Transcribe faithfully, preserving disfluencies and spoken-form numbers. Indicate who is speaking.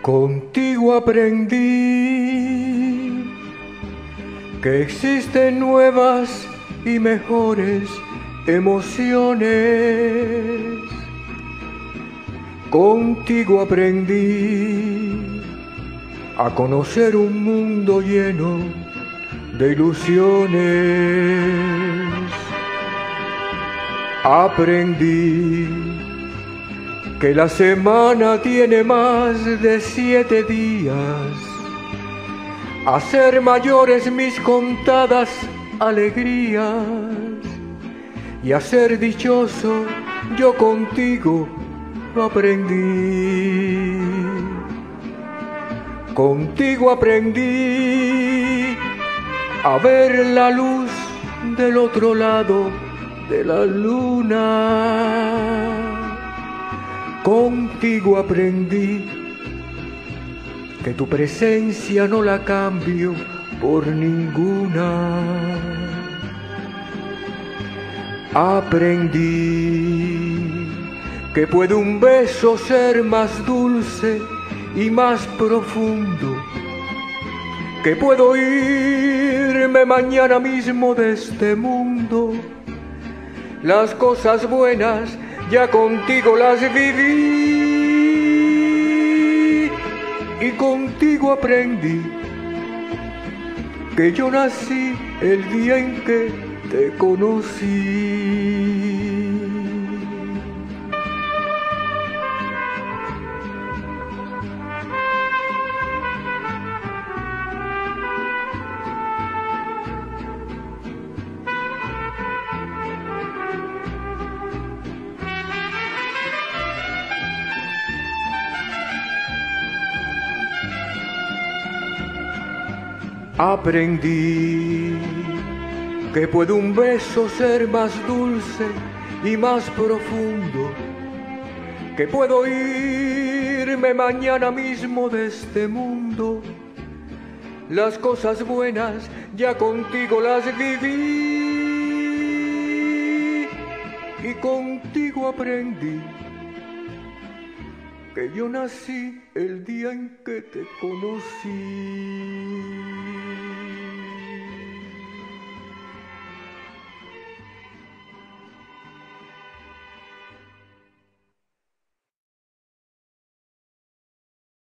Speaker 1: Contigo aprendí que existen nuevas y mejores emociones. Contigo aprendí a conocer un mundo lleno de ilusiones. Aprendí que la semana tiene más de siete días, a ser mayores mis contadas alegrías y a ser dichoso yo contigo aprendí. Contigo aprendí a ver la luz del otro lado de la luna. Contigo aprendí que tu presencia no la cambio por ninguna. Aprendí que puede un beso ser más dulce y más profundo, que puedo irme mañana mismo de este mundo. Las cosas buenas ya contigo las viví y contigo aprendí que yo nací el día en que te conocí. Aprendí que puede un beso ser más dulce y más profundo, que puedo irme mañana mismo de este mundo. Las cosas buenas ya contigo las viví y contigo aprendí que yo nací el día en que te conocí.